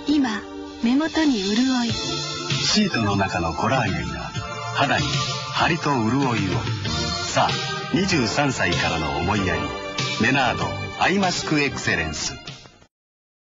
今目元に潤い、 シートの中のコラーゲンが肌に張りと潤いを。さあ23歳からの思いやり、メナードアイマスクエクセレンス。